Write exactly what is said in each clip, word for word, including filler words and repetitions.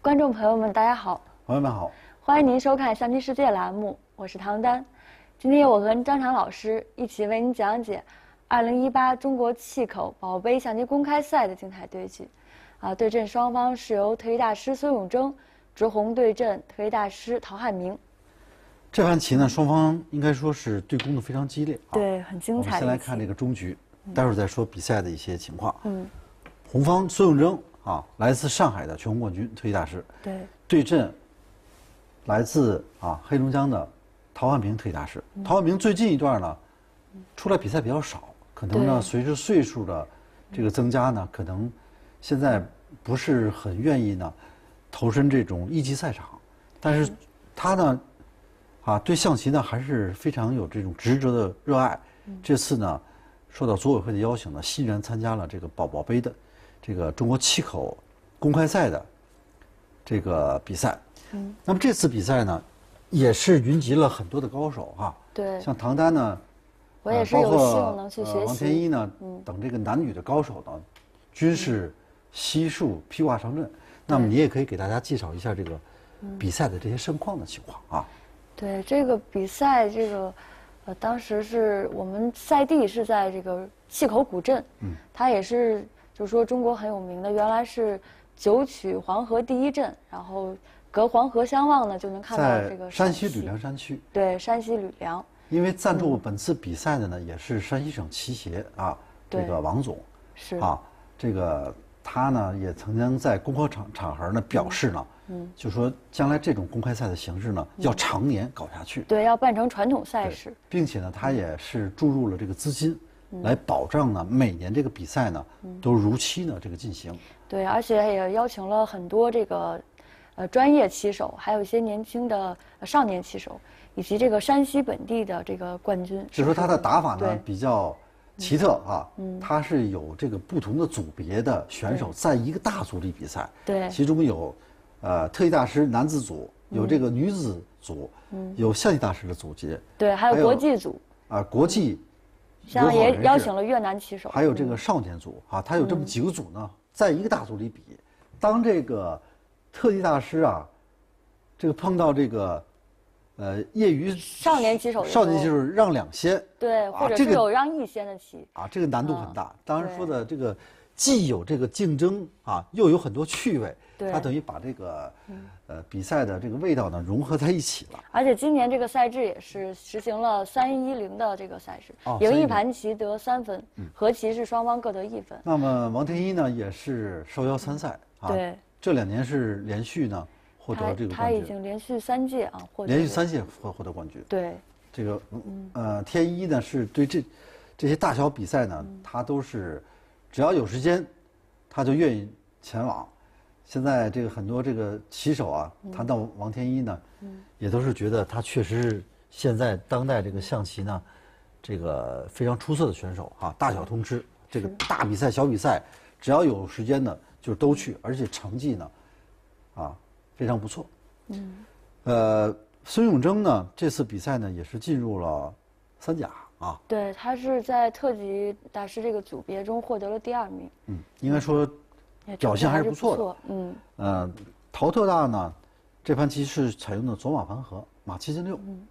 观众朋友们，大家好！ 朋友们好， 欢迎您收看《象棋世界》栏目，我是唐丹。今天我和张常老师一起为您讲解二零一八中国气口宝杯象棋公开赛的精彩对局。啊，对阵双方是由特级大师孙永征执红对阵特级大师陶汉明。 这盘棋呢，双方应该说是对攻的非常激烈，啊、 对，很精彩。 我们先来看这个中局，待会儿再说比赛的一些情况。 嗯， 红方孙永征啊，来自上海的全国冠军特级大师， 对， 对阵来自啊黑龙江的陶汉明特级大师。 嗯、 陶汉明最近一段呢，出来比赛比较少，可能呢随着岁数的这个增加呢，可能现在不是很愿意呢投身这种一级赛场，但是他呢啊对象棋呢还是非常有这种执着的热爱。嗯、这次呢受到组委会的邀请呢，欣然参加了这个宝宝杯的这个中国气口公开赛的这个比赛。嗯，那么这次比赛呢，也是云集了很多的高手哈。 对， 像唐丹呢， 我也是有幸能去学习。 呃、王天一呢，嗯、等这个男女的高手呢，均是悉数披挂上阵。那么你也可以给大家介绍一下这个比赛的这些胜况的情况啊。 对，这个比赛，这个呃，当时是我们赛地是在这个气口古镇，嗯，它也是就是说中国很有名的，原来是九曲黄河第一镇，然后隔黄河相望呢，就能看到这个山西吕梁山区。 对，山西吕梁。 因为赞助本次比赛的呢，嗯、也是山西省棋协啊，这个王总是啊，这个他呢也曾经在公开场场合呢表示呢，嗯，就说将来这种公开赛的形式呢，嗯、要常年搞下去。 对，要办成传统赛事， 并且呢，他也是注入了这个资金，嗯、来保障呢每年这个比赛呢，嗯、都如期呢这个进行。 对，而且也邀请了很多这个，呃，专业棋手，还有一些年轻的少年棋手，以及这个山西本地的这个冠军。 就说他的打法呢比较奇特啊，嗯，他是有这个不同的组别的选手在一个大组里比赛， 对， 其中有，呃，特级大师男子组，有这个女子组，嗯，有象棋大师的组节， 对，还有国际组啊，国际， 像也邀请了越南棋手， 还有这个少年组啊，他有这么几个组呢，在一个大组里比。当这个特级大师啊，这个碰到这个，呃，业余少年棋手， 少年棋手让两先， 对，或者是有让一先的棋啊，这个难度很大。当然说的这个既有这个竞争啊，又有很多趣味，它等于把这个呃比赛的这个味道呢融合在一起了。 而且今年这个赛制也是实行了三一零的这个赛事，赢一盘棋得三分，和棋是双方各得一分。 那么王天一呢也是受邀参赛。 对， 这两年是连续呢获得这个冠军， 他已经连续三届啊获得连续三届获获得冠军。 对， 这个呃天一呢是对这这些大小比赛呢，他都是只要有时间，他就愿意前往。现在这个很多这个棋手啊，谈到王天一呢，也都是觉得他确实是现在当代这个象棋呢，这个非常出色的选手啊，大小通吃。这个大比赛、小比赛，只要有时间呢，就都去，而且成绩呢，啊，非常不错。嗯，呃，孙永征呢，这次比赛呢也是进入了三甲啊。 对，他是在特级大师这个组别中获得了第二名。 嗯，应该说表现还是不错的。 错嗯， 呃，陶特大呢，这盘棋是采用的左马盘和，马七进六。嗯。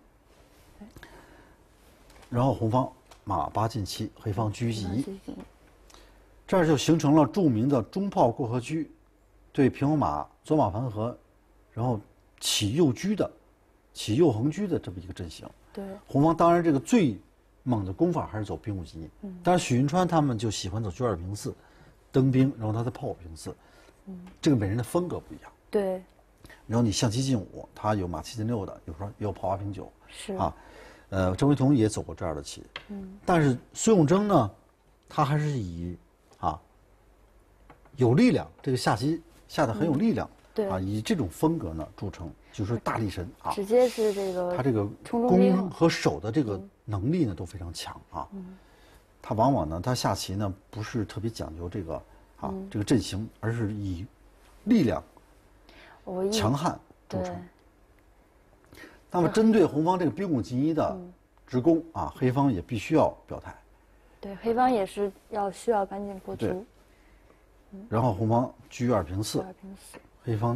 然后红方马八进七，黑方车一。这儿就形成了著名的中炮过河车，对平衡马左马盘和，然后起右车的，起右横车的这么一个阵型。 对， 红方当然这个最猛的攻法还是走兵五进一，嗯，但是许云川他们就喜欢走车二平四，登兵，然后他再炮五平四，嗯，这个每人的风格不一样。 对， 然后你象棋进五，他有马七进六的，有时候也有炮八平九， 是啊，呃，郑惟桐也走过这样的棋，嗯，但是孙永征呢，他还是以啊，有力量，这个下棋下得很有力量， 嗯、对啊，以这种风格呢著称，就是大力神啊， 直接是这个他这个攻和守的这个能力呢都非常强啊，嗯、他往往呢他下棋呢不是特别讲究这个啊、嗯、这个阵型，而是以力量、强悍著称。那么针对红方这个兵五进一的直攻啊，黑方也必须要表态。 对，黑方也是要需要赶紧过卒。 然后红方车二平四，黑方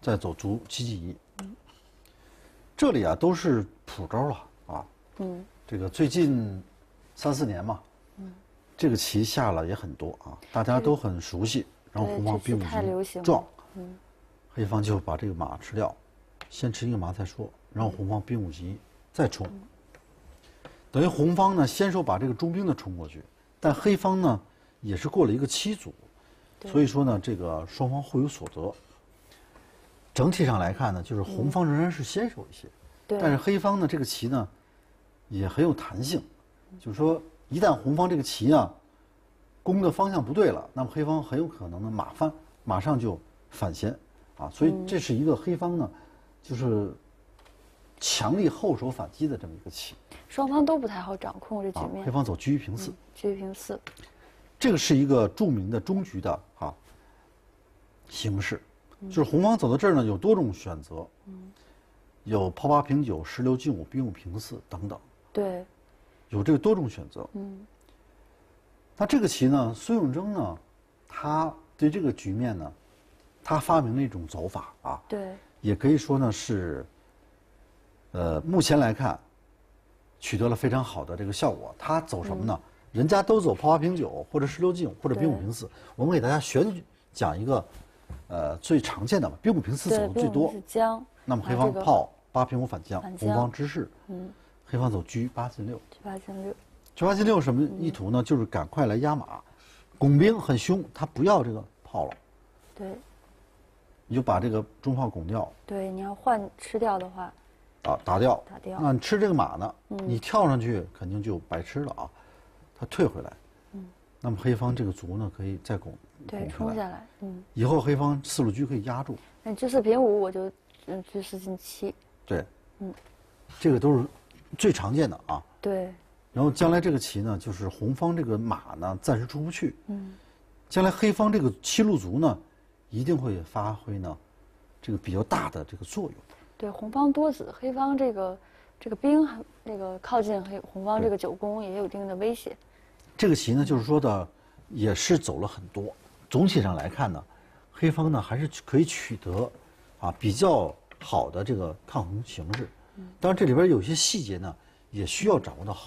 再走卒七进一。嗯，这里啊都是普招了啊。嗯，这个最近三四年嘛，嗯，这个棋下了也很多啊，大家都很熟悉。然后红方兵五进撞，嗯，黑方就把这个马吃掉，先吃一个马再说。然后红方兵五进一再冲，嗯，等于红方呢先手把这个中兵的冲过去，但黑方呢也是过了一个七卒，所以说呢这个双方互有所得。整体上来看呢，就是红方仍然是先手一些，嗯，但是黑方呢这个棋呢也很有弹性，就是说一旦红方这个棋啊攻的方向不对了，那么黑方很有可能呢马翻马上就反先啊，所以这是一个黑方呢就是强力后手反击的这么一个棋。 双方都不太好掌控这局面。 啊，黑方走车一平四， 嗯，车一平四， 这个是一个著名的中局的啊形式。就是红方走到这儿呢，有多种选择，嗯，有炮八平九、石榴进五、兵五平四等等， 对， 有这个多种选择，嗯。那这个棋呢，孙永征呢，他对这个局面呢，他发明了一种走法啊， 对， 也可以说呢是，呃，目前来看，取得了非常好的这个效果。他走什么呢？嗯，人家都走炮八平九，或者石榴进五，或者兵五平四，我们给大家选讲一个。呃，最常见的嘛，兵五平四走的最多。 是将。 那么黑方炮八平五反将，红方知势。嗯。黑方走车八进六。 车八进六。 车八进六什么意图呢？就是赶快来压马，拱兵很凶，他不要这个炮了。 对。 你就把这个中炮拱掉。 对，你要换吃掉的话。 啊，打掉。 打掉。 那你吃这个马呢？嗯。你跳上去肯定就白吃了啊，他退回来。嗯。那么黑方这个卒呢，可以再拱。 对，冲下来，嗯。 以后黑方四路车可以压住。 那车四平五，我就嗯车四进七。 对，嗯，这个都是最常见的啊。 对。 然后将来这个棋呢，就是红方这个马呢暂时出不去，嗯，将来黑方这个七路卒呢，一定会发挥呢这个比较大的这个作用。 对，红方多子，黑方这个这个兵这个靠近黑红方这个九宫也有一定的威胁。 这个棋呢，就是说的。也是走了很多，总体上来看呢，黑方呢还是可以取得啊比较好的这个抗衡形势。当然这里边有些细节呢也需要掌握的好。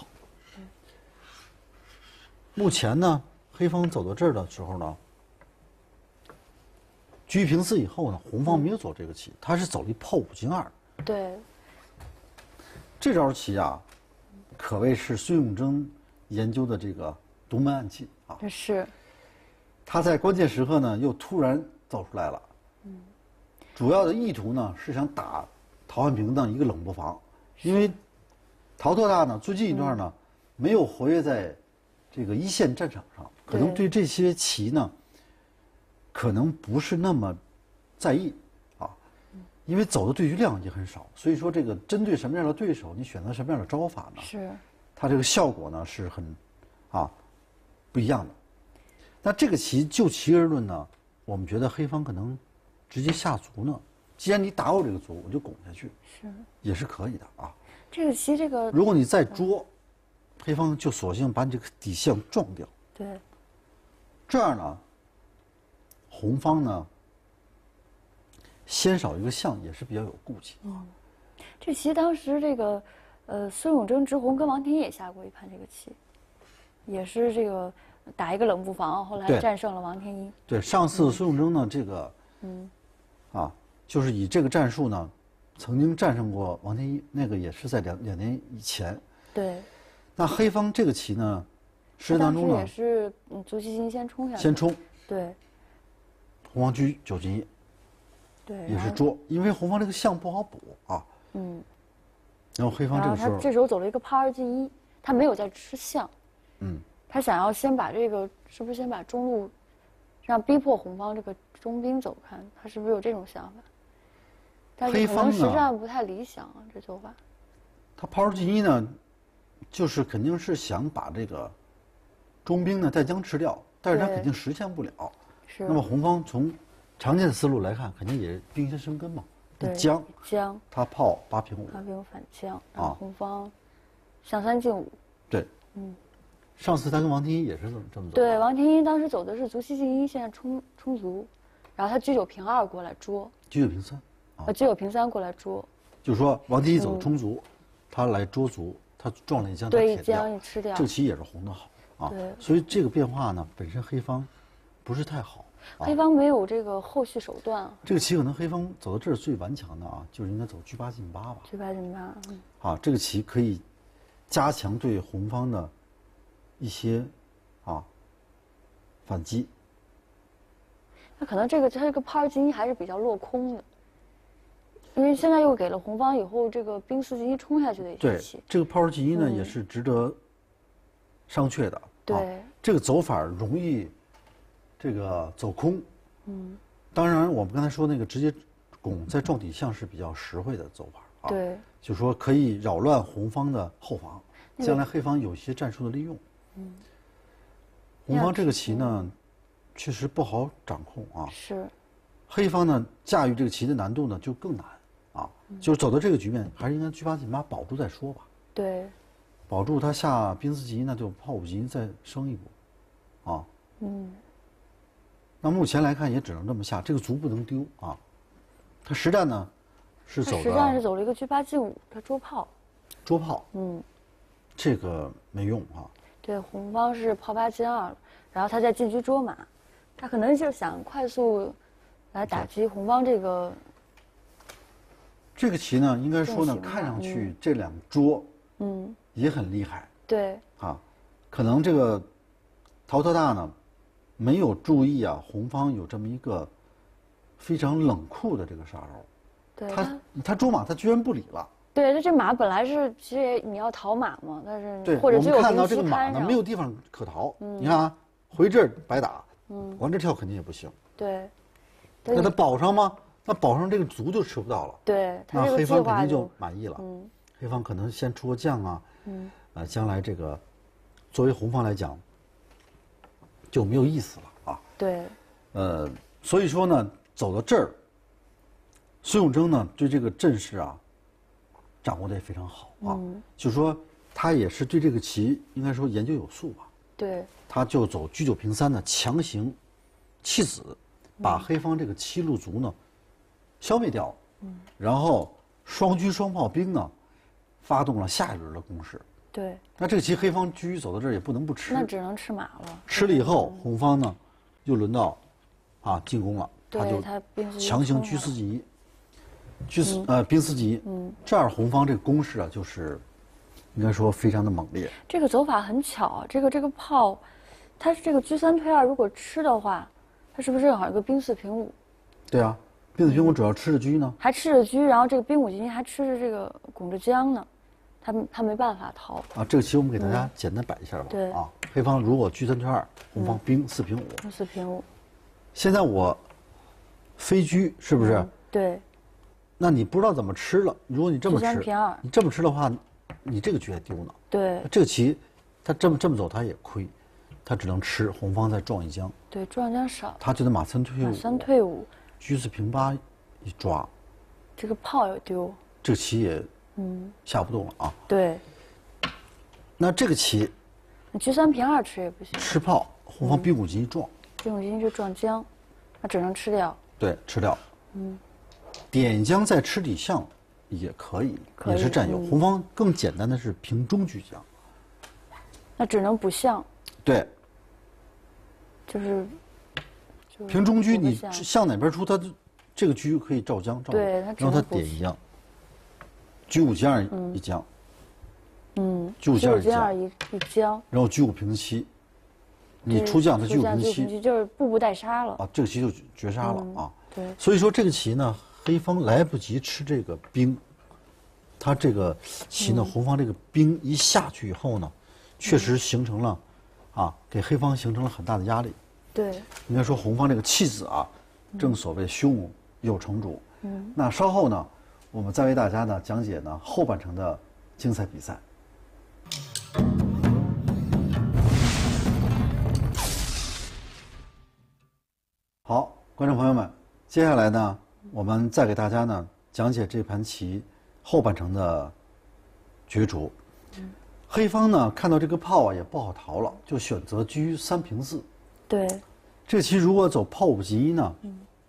目前呢，黑方走到这儿的时候呢，车一平四以后呢，红方没有走这个棋，他是走了一炮五进二。 对。 这招棋啊，可谓是孙永征研究的这个独门暗器。啊， 是， 他在关键时刻呢，又突然造出来了。嗯，主要的意图呢是想打陶汉平的一个冷不防，因为陶特大呢最近一段呢、嗯、没有活跃在这个一线战场上，可能对这些棋呢，可能不是那么在意啊，因为走的对局量也很少，所以说这个针对什么样的对手，你选择什么样的招法呢？ 是， 它这个效果呢是很，啊。不一样的，那这个棋就棋而论呢，我们觉得黑方可能直接下卒呢。既然你打我这个卒，我就拱下去， 是也是可以的啊。 这个棋这个， 如果你再捉，黑方就索性把你这个底象撞掉。 对， 这样呢，红方呢先少一个象也是比较有顾忌。嗯， 这棋当时这个，呃，孙永征直红跟王天一也下过一盘这个棋。也是这个打一个冷不防，后来战胜了王天一。 对，上次孙永征呢，这个，嗯，啊，就是以这个战术呢，曾经战胜过王天一，那个也是在两两年以前。 对。 那黑方这个棋呢，实战当中呢， 也是嗯，卒七进一先冲下来。 先冲。 对。 红方车九进一。 对。 也是捉，因为红方这个象不好补啊。嗯。然后黑方这个时候， 他这时候走了一个炮二进一，他没有在吃象。嗯，他想要先把这个，是不是先把中路，让逼迫红方这个中兵走开？他是不是有这种想法？但是可能实战不太理想啊，这走法。 他炮二进一呢，就是肯定是想把这个中兵呢带将吃掉，但是他肯定实现不了。 是。 那么红方从常见思路来看，肯定也兵先生根嘛。 对。 将。 将。 他炮八平五。 八平五反将，然后红方象三进五。 对。嗯。上次他跟王天一也是这么这么走。 对，王天一当时走的是卒七进一，现在冲冲卒，然后他车九平二过来捉。 车九平三。 啊，就有平三过来捉。 就是说王第一走冲卒，他来捉卒，他撞了一将，他对，一铁掉， 将一吃掉。 这个棋也是红的好啊。 对， 所以这个变化呢，本身黑方不是太好。 黑方没有这个后续手段啊。 这个棋可能黑方走到这儿最顽强的啊，就是应该走车八进八吧。 车八进八。嗯。 啊，这个棋可以加强对红方的一些啊反击。 那可能这个它这个炮二进一还是比较落空的，因为现在又给了红方以后这个兵四进一冲下去的一些棋。 对，这个炮二进一呢、嗯、也是值得商榷的。 对、 啊，这个走法容易这个走空。嗯，当然我们刚才说那个直接拱再撞底象是比较实惠的走法啊。 对， 就说可以扰乱红方的后防，将来黑方有一些战术的利用。嗯，红方这个棋呢。嗯确实不好掌控啊！ 是， 黑方呢驾驭这个棋的难度呢就更难啊！嗯、就是走到这个局面，还是应该车八进八保住再说吧。 对， 保住他下兵四进一，那就炮五进一再升一步，啊。嗯。那目前来看也只能这么下，这个卒不能丢啊。他实战呢是走的。 实战是走了一个车八进五，他捉炮。 捉炮。 嗯。 这个没用啊。 对，红方是炮八进二，然后他再进车捉马。他可能就想快速来打击红方这个。 这个棋呢，应该说呢，看上去这两捉，嗯，也很厉害。 对。 啊，可能这个陶特大呢，没有注意啊，红方有这么一个非常冷酷的这个杀手。 对。 他他捉马，他居然不理了。 对，他这马本来是其实你要逃马嘛，但是对， 或者只有我们看到这个马呢，没有地方可逃。嗯。你看啊，回这儿白打。嗯，往这跳肯定也不行。 对， 那他保上吗？那保上这个卒就吃不到了。 对， 那黑方肯定就满意了。嗯，黑方可能先出个将啊，嗯，呃，将来这个作为红方来讲就没有意思了啊。 对， 呃，所以说呢，走到这儿，孙永征呢对这个阵势啊掌握的也非常好啊，嗯、就说他也是对这个棋应该说研究有素吧。 对。 他就走车九平三呢，强行弃子，把黑方这个七路卒呢消灭掉，嗯，然后双车双炮兵呢发动了下一轮的攻势。 对， 那这个棋黑方车走到这儿也不能不吃， 那只能吃马了。 吃了以后，红方呢又轮到啊进攻了， 他就强行车四进一，车四呃兵四进一，嗯，这样红方这个攻势啊就是应该说非常的猛烈。 这个走法很巧，这个这个炮。他是这个车三退二，如果吃的话，他是不是正好有个兵四平五？ 对啊，兵四平五主要吃着车呢， 还吃着车，然后这个兵五进一还吃着这个拱着将呢，他他没办法逃啊。这个棋我们给大家简单摆一下吧。 嗯、对啊，黑方如果车三退二，红方兵四平五。 兵四平五。 现在我飞车是不是？ 嗯、对。 那你不知道怎么吃了。如果你这么吃， 车三平二， 你这么吃的话，你这个车还丢呢。 对。 这个棋，他这么这么走他也亏。他只能吃，红方再撞一将。 对，撞将少。 他觉得马三退五。 马三退五。 车四平八一抓。 这个炮也丢。 这个棋也嗯下不动了啊。 对。 那这个棋， 那车三平二吃也不行。 吃炮，红方兵五进一撞。 兵五进一就撞将，那只能吃掉。 对，吃掉。嗯。点将再吃底象也可以， 可以也是占有。嗯、红方更简单的是平中车将。 那只能补象。 对。 就是， 平中车，你向哪边出，它这个车可以照将，照对， 然后它点一将，车五进二一将， 嗯， 车五进二一一将， 然后车五平七，你出将，它车五平七， 就是步步带杀了啊，这个棋就绝杀了啊。 对， 所以说这个棋呢，黑方来不及吃这个兵，它这个棋呢，红方这个兵一下去以后呢，确实形成了。啊，给黑方形成了很大的压力。 对， 应该说红方这个弃子啊，正所谓胸有成竹。嗯，那稍后呢，我们再为大家呢讲解呢后半程的精彩比赛。好，观众朋友们，接下来呢，我们再给大家呢讲解这盘棋后半程的角逐。嗯。黑方呢看到这个炮啊也不好逃了，就选择车三平四。 对， 这个棋如果走炮五进一呢，嗯，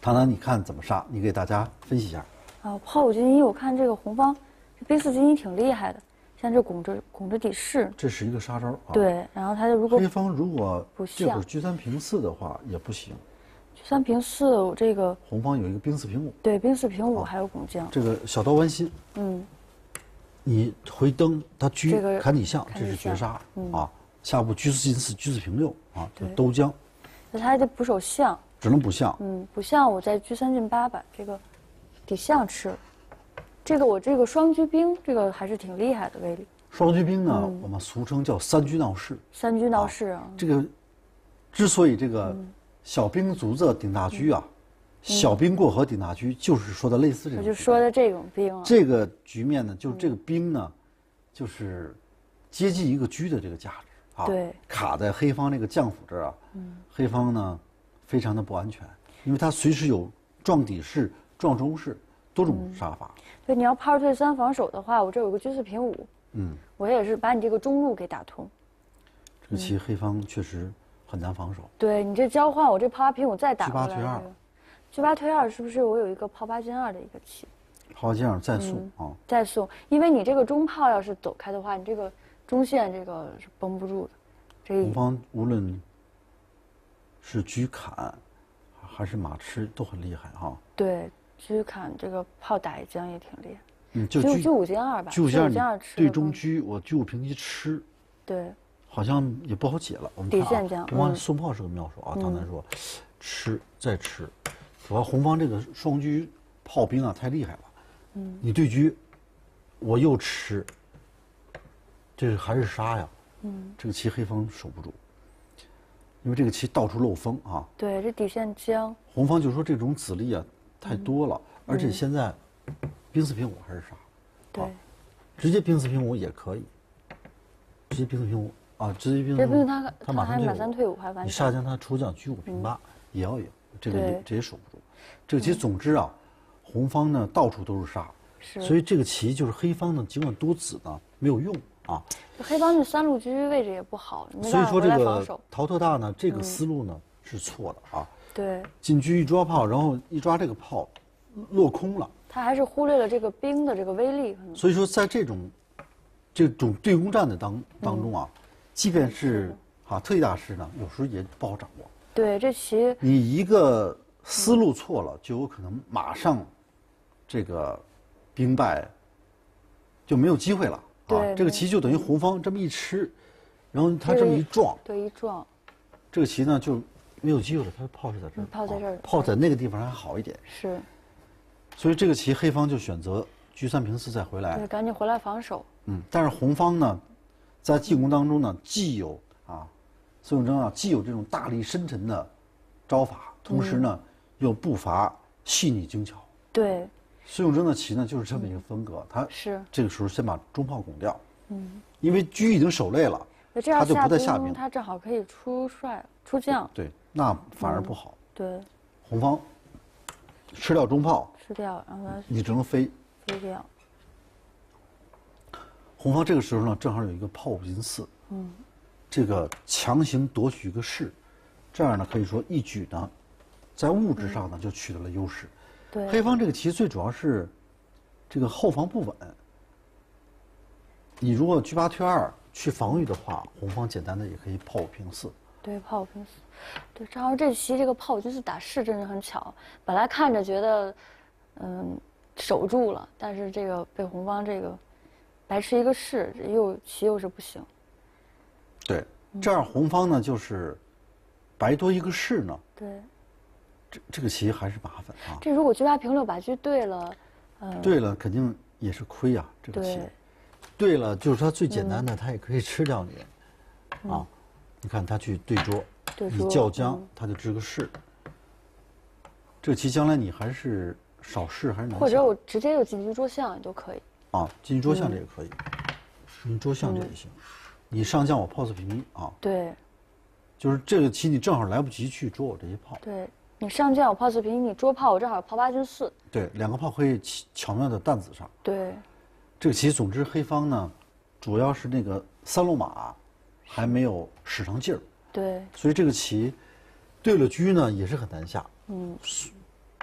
唐唐，你看怎么杀？你给大家分析一下。 啊，炮五进一，我看这个红方这兵四进一挺厉害的，像这拱着拱着底士， 这是一个杀招啊。 对，然后他就如果黑方如果不这会儿像车三平四的话也不行。 车三平四，我这个红方有一个兵四平五， 对兵四平五还有拱将， 这个小刀剜心， 嗯， 你回灯他车这个砍底象， 砍底这是绝杀嗯啊。下步车四进四，车四平六啊，就对兜将， 那他还得补手象， 只能补象。 嗯，不像我在车三进八把这个底象吃了，这个我这个双车兵这个还是挺厉害的威力， 双车兵呢， 嗯我们俗称叫三车闹士。 三车闹士啊， 这个之所以这个小兵卒子顶大车啊，小兵过河顶大车，就是说的类似这种。 我就说的这种兵啊， 这个局面呢，就是这个兵呢，就是接近一个车的这个价值啊。 对， 卡在黑方这个将府这儿啊，黑方呢非常的不安全，因为他随时有撞底士、撞中士多种杀法。 对，你要炮退三防守的话，我这有个车四平五， 嗯， 我也是把你这个中路给打通。 这个棋黑方确实很难防守。 对你这交换，我这炮八平五再打车过来、这个， 八退二， 车八退二是不是我有一个炮八进二的一个棋？ 好，这样再送啊。 再送，因为你这个中炮要是走开的话，你这个中线这个是绷不住的。这一红方无论是车砍还是马吃都很厉害哈。 对车砍这个炮打一将也挺厉害。 嗯，就车就车五进二吧， 车五进二车五进二吃对中的更车，我车五平七吃， 对好像也不好解了。我们看啊底线将， 红方嗯送炮是个妙手啊。唐南说，吃再吃，主要红方这个双车炮兵啊太厉害了。嗯，你对车，我又吃，这还是杀呀。嗯，这个棋黑方守不住，因为这个棋到处漏风啊。 对，这底线将， 红方就说这种子力啊太多了，而且现在兵四平五还是杀， 对， 直接兵四平五也可以，直接兵四平五啊，直接兵四这平五， 不他他马还马三退五， 三退五还完你杀将他出将车五平八也要赢，这个对也这也守不住。这个棋总之啊，红方呢到处都是杀， 是所以这个棋就是黑方呢尽管多子呢没有用啊。 黑方这三路车位置也不好，没所以办法说这个回来防守。 陶特大呢这个思路呢是错的啊。 对， 进车一抓炮，然后一抓这个炮落空了。 他还是忽略了这个兵的这个威力，可能所以说，在这种这种对攻战的当当中啊，即便是啊特技大师呢，有时候也不好掌握。 对这棋你一个思路错了，就有可能马上这个兵败，就没有机会了啊对。 这个棋就等于红方这么一吃，然后他这么一撞， 对一撞， 这个棋呢就没有机会了。他的炮是在这儿嗯，炮在这儿啊炮在那个地方还好一点。 是， 所以这个棋黑方就选择车三平四再回来对，，赶紧回来防守。 嗯，但是红方呢，在进攻当中呢，既有啊，孙永征啊，既有这种大力深沉的招法，同时呢，又步伐细腻精巧。 对， 孙永征的棋呢，就是这么一个风格，他是这个时候先把中炮拱掉，嗯，因为车已经守累了， 那这样他就下不再下兵， 兵他正好可以出帅出将。 对，那反而不好。 对， 红方吃掉中炮， 吃掉，然后他你只能飞。 飞掉。 红方这个时候呢，正好有一个炮五进四，嗯，这个强行夺取一个士，这样呢可以说一举呢，在物质上呢就取得了优势。 对， 黑方这个棋最主要是这个后防不稳，你如果车八退二去防御的话，红方简单的也可以炮五平四。 对炮五平四，对，正好这棋这个炮五进四打士真是很巧，本来看着觉得，嗯，守住了，但是这个被红方这个白吃一个士，这又棋又是不行。 对，这样红方呢就是白多一个士呢， 对， 这这个棋还是麻烦啊。 这如果车八平六把车对了，嗯， 对了，肯定也是亏啊，这个棋。 对对了，就是它最简单的，它也可以吃掉你，啊，你看他去对捉，你对捉叫将嗯， 他就支个士。这个棋将来你还是少士还是难下？ 或者我直接就进车捉象也都可以。 啊，进去捉象这也可以，你捉象这也行。你上将我炮四平一啊， 对就是这个棋你正好来不及去捉我这些炮。 对，你上将我炮四平一，你捉炮我正好炮八进四。 对，两个炮可以巧巧妙的弹子上。 对这个棋，总之黑方呢，主要是那个三路马还没有使上劲儿， 对所以这个棋对了车呢也是很难下。 嗯，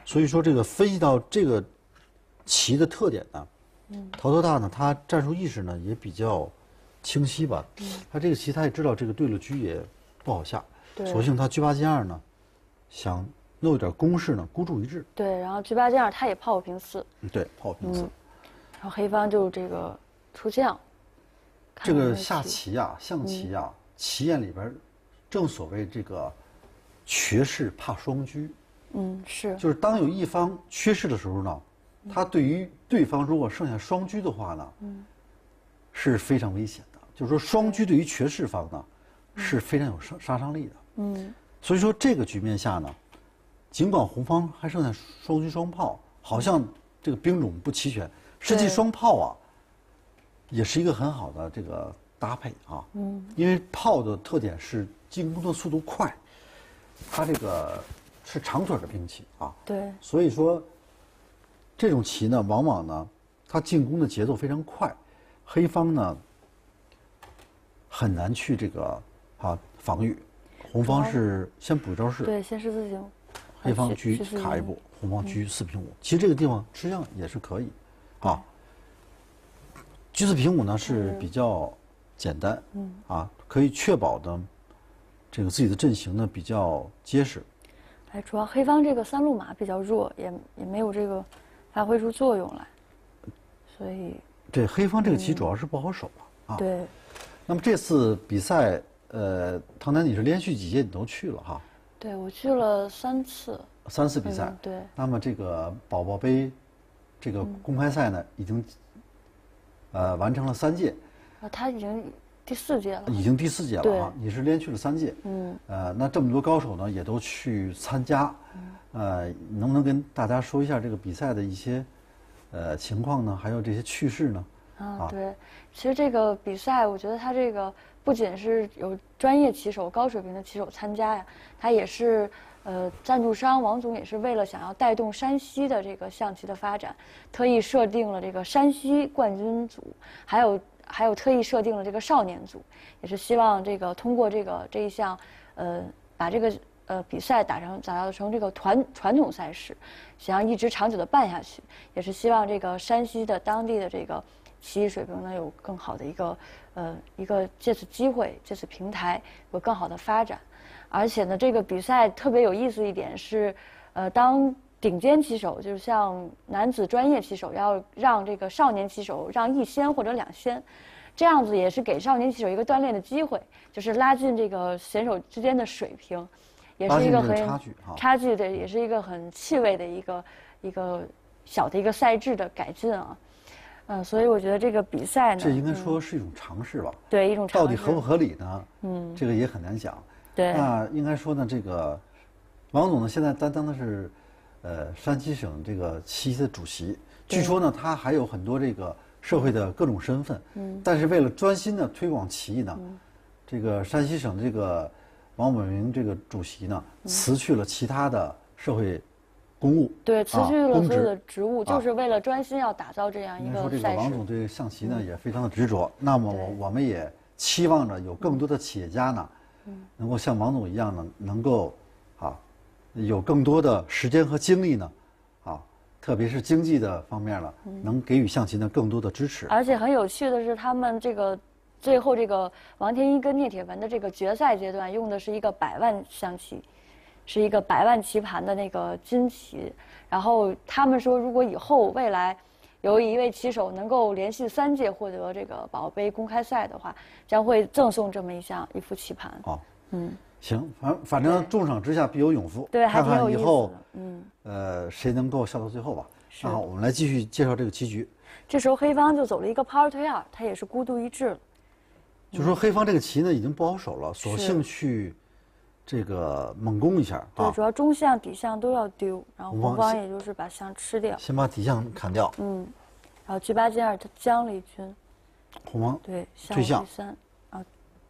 所以说这个分析到这个棋的特点呢，嗯，陶德大呢，他战术意识呢也比较清晰吧。嗯，他这个棋他也知道这个对了车也不好下，索性他车八进二呢，想弄一点攻势呢，孤注一掷。 对，然后车八进二，他也炮五平四。 对，炮五平四。 然后黑方就这个出将。 这个下棋呀、象棋呀、棋眼里边，正所谓这个缺势怕双车。 嗯，是。 就是当有一方缺势的时候呢，他对于对方如果剩下双车的话呢，嗯，是非常危险的。就是说双车对于缺势方呢，是非常有杀杀伤力的。嗯，所以说这个局面下呢，尽管红方还剩下双车双炮，好像这个兵种不齐全，实际双炮啊，也是一个很好的这个搭配啊。嗯，因为炮的特点是进攻的速度快，它这个是长腿的兵器啊。 对。所以说，这种棋呢，往往呢，它进攻的节奏非常快，黑方呢很难去这个啊防御。红方是先补一招士， 对，先十字形。 黑方车卡一步，红方车四平五。其实这个地方吃象也是可以，啊。车四平五呢是比较简单，嗯，啊，可以确保的这个自己的阵型呢比较结实。 哎，主要黑方这个三路马比较弱，也也没有这个发挥出作用来，所以对黑方这个棋主要是不好守啊。 对。 那么这次比赛，呃，唐楠，你是连续几届你都去了哈？ 对，我去了三次。 三次比赛。 嗯、对。 那么这个宝宝杯，这个公开赛呢，已经呃完成了三届。 啊，他已经第四届了。 已经第四届了啊！你是连去了三届。嗯。呃，那这么多高手呢，也都去参加。嗯。呃，能不能跟大家说一下这个比赛的一些呃情况呢？还有这些趣事呢？ 啊，对，其实这个比赛，我觉得它这个不仅是有专业棋手、高水平的棋手参加呀，它也是呃赞助商王总也是为了想要带动山西的这个象棋的发展，特意设定了这个山西冠军组，还有还有特意设定了这个少年组，也是希望这个通过这个这一项，呃，把这个呃比赛打成打造成这个团传统赛事，想要一直长久的办下去，也是希望这个山西的当地的这个棋艺水平能有更好的一个呃一个借此机会借此平台有更好的发展，而且呢这个比赛特别有意思一点是，呃当顶尖棋手就是像男子专业棋手要让这个少年棋手让一先或者两先，这样子也是给少年棋手一个锻炼的机会，就是拉近这个选手之间的水平，也是一个很差距差距的，也是一个很趣味的一个一个小的一个赛制的改进啊。嗯，所以我觉得这个比赛呢， 这应该说是一种尝试吧。 嗯、对，一种尝试。到底合不合理呢？嗯，这个也很难讲。 对。 那应该说呢，这个王总呢，现在担当的是呃山西省这个棋协的主席。据说呢，他还有很多这个社会的各种身份。嗯。但是为了专心的推广棋艺呢，嗯、这个山西省这个王伟明这个主席呢，辞去了其他的社会公务， 对，辞去了所有的职务，就是为了专心要打造这样一个赛事。 说这个王总对象棋呢也非常的执着，那么我我们也期望着有更多的企业家呢，能够像王总一样呢，能够啊有更多的时间和精力呢，啊，特别是经济的方面了，能给予象棋呢更多的支持。 而且很有趣的是，他们这个最后这个王天一跟聂铁文的这个决赛阶段用的是一个百万象棋。是一个百万棋盘的那个金棋，然后他们说，如果以后未来有一位棋手能够连续三届获得这个宝杯公开赛的话，将会赠送这么一项一副棋盘。 哦，嗯，行，反反正重赏之下必有勇夫， 对，还挺有意思的。 看看以后，嗯，呃，谁能够笑到最后吧？那好，我们来继续介绍这个棋局。 这时候黑方就走了一个炮二退二，他也是孤注一掷了。 就说黑方这个棋呢已经不好守了，索性去。这个猛攻一下， 对，主要中象、底象都要丢，然后红方也就是把象吃掉， 先把底象砍掉。 嗯，然后车八进二，他将了一军， 红方对退象第三啊，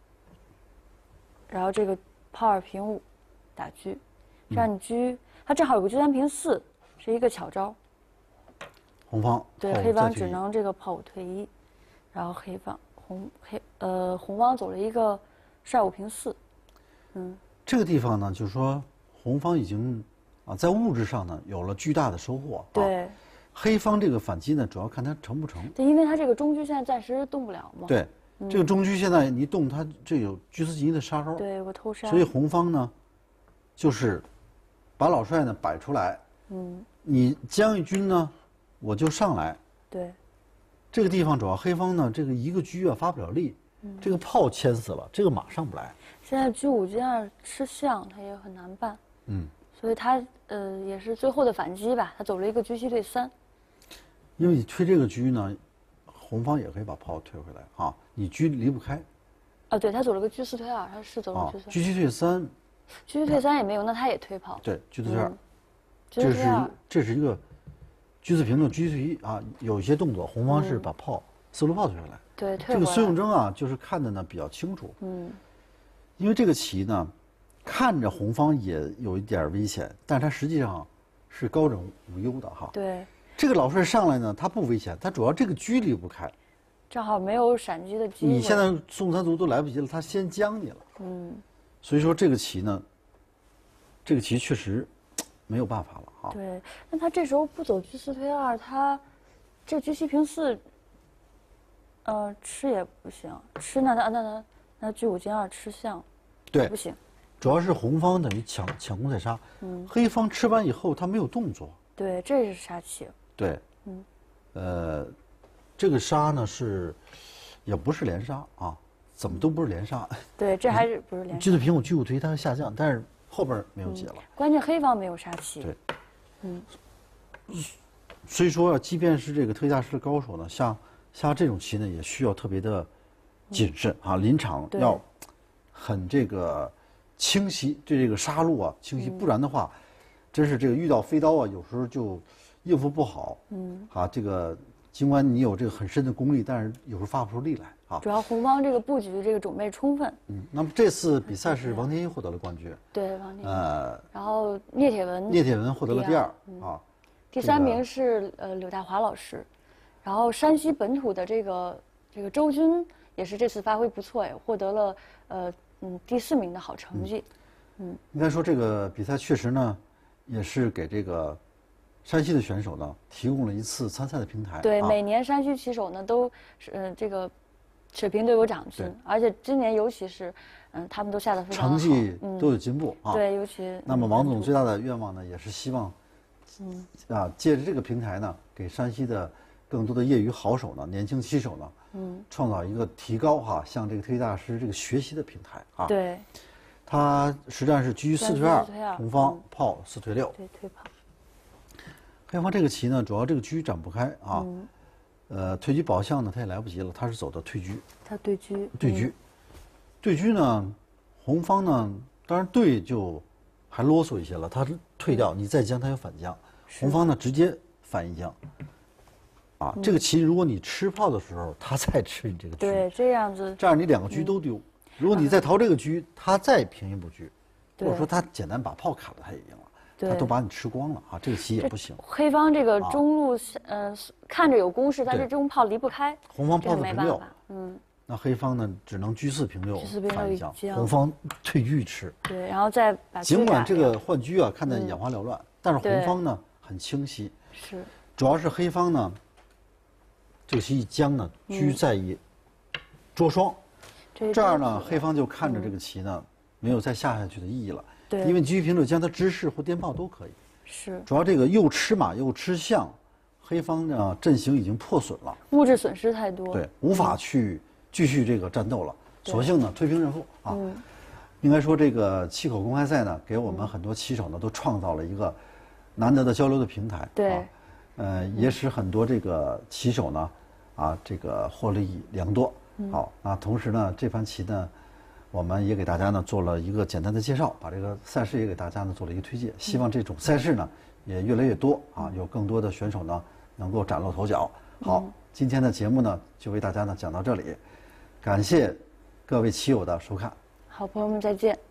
然后这个炮二平五打车，让你车，他正好有个车三平四，是一个巧招。 红方对黑方只能这个炮五退一，然后黑方红黑呃红方走了一个帅五平四，嗯。 这个地方呢，就是说红方已经啊，在物质上呢有了巨大的收获。 对。 啊、黑方这个反击呢，主要看它成不成。 对，因为它这个中车现在暂时动不了嘛。 对，嗯、这个中车现在一动，它这有居四进一的杀招。 对，有个偷杀。 所以红方呢，就是把老帅呢摆出来。嗯。你将一军呢，我就上来。 对。 这个地方主要黑方呢，这个一个车啊发不了力，嗯、这个炮牵死了，这个马上不来。 现在车五车二吃象，他也很难办。 嗯。 所以他呃也是最后的反击吧，他走了一个车七退三。 因为你推这个车呢，红方也可以把炮推回来啊，你车离不开。 啊，对他走了个车四退二，他是走了车三。 车七退三。 车七退三也没有，那他也推炮。 对，车四退二。 这是这是一个车四平的车七退一啊，有一些动作，红方是把炮四路炮推回来。 对，退这个孙永征啊，就是看的呢比较清楚。嗯。因为这个棋呢，看着红方也有一点危险，但它实际上是高枕无忧的哈。 对。 这个老帅上来呢，他不危险，他主要这个车离不开。 正好没有闪击的机会。 你现在宋三卒都来不及了，他先将你了。嗯。所以说这个棋呢，这个棋确实没有办法了啊。 对，那他这时候不走车四退二，他这车七平四，呃，吃也不行，吃那那那那那车五进二吃象， 对， 不行。 主要是红方等于抢抢攻再杀，嗯，黑方吃完以后他没有动作。 对，这是杀棋。 对，嗯，呃，这个杀呢是，也不是连杀啊，怎么都不是连杀。 对，这还是不是连杀？ 车四平五车五推它下降，但是后边没有解了。 嗯、关键黑方没有杀棋。 对，嗯，所以说，即便是这个推下师的高手呢，像下这种棋呢，也需要特别的谨慎、嗯、啊，临场要很这个清晰，对这个杀路啊清晰，嗯、不然的话，真是这个遇到飞刀啊，有时候就应付不好。嗯，啊，这个尽管你有这个很深的功力，但是有时候发不出力来啊。 主要红方这个布局这个准备充分。 嗯，那么这次比赛是王天一获得了冠军。 对，王天一。 呃， 然后聂铁文。 聂铁文获得了第二、 嗯、 啊。 第三名是呃柳大华老师，然后山西本土的这个这个周军也是这次发挥不错哎，获得了呃嗯第四名的好成绩。 嗯，应该说这个比赛确实呢，也是给这个山西的选手呢提供了一次参赛的平台。 对， 啊、 每年山西棋手呢都是呃这个水平都有长进，而且今年尤其是嗯他们都下得非常好， 成绩都有进步、 嗯、啊。对，尤其那么王总最大的愿望呢，也是希望。嗯啊，借着这个平台呢，给山西的更多的业余好手呢、年轻棋手呢，嗯，创造一个提高哈、啊，向这个推棋大师这个学习的平台啊。 对， 他实战是车四退二，红方炮四退六。 对，退炮。 黑方这个棋呢，主要这个车展不开啊，嗯、呃，退车保象呢，他也来不及了，他是走的退车。 他对车。 对车，对车呢，红方呢，当然对就还啰嗦一些了，他退掉，你再将，他有反将。红方呢直接反一将，啊，嗯、这个棋如果你吃炮的时候，他再吃你这个车， 对，这样子， 这样你两个车都丢。嗯、如果你再逃这个车，他再平一步车，或者说他简单把炮砍了，他也赢了，他都把你吃光了啊，这个棋也不行。 黑方这个中路，呃，看着有攻势，但是这中炮离不开， 红方炮四平六， 嗯， 那黑方呢只能车四平六反一将， 将红方退车吃， 对，然后再把尽管这个换车啊看得眼花缭乱，嗯、但是红方呢。很清晰， 是， 主要是黑方呢，这个棋一将呢，车在一捉双， 嗯、 这样呢，黑方就看着这个棋呢，嗯、没有再下下去的意义了。 对， 因为车平六将，它直士或颠炮都可以。 是， 主要这个又吃马又吃象，黑方呢阵型已经破损了， 物质损失太多， 对，无法去继续这个战斗了， 嗯、 索性呢推平认负啊。嗯、应该说这个气口公开赛呢，给我们很多棋手呢都创造了一个。难得的交流的平台， 对， 啊、呃，也使很多这个棋手呢，啊，这个获利良多。嗯、好，那同时呢，这盘棋呢，我们也给大家呢做了一个简单的介绍，把这个赛事也给大家呢做了一个推荐。希望这种赛事呢也越来越多啊，有更多的选手呢能够崭露头角。好，嗯、今天的节目呢就为大家呢讲到这里，感谢各位棋友的收看。 好，朋友们再见。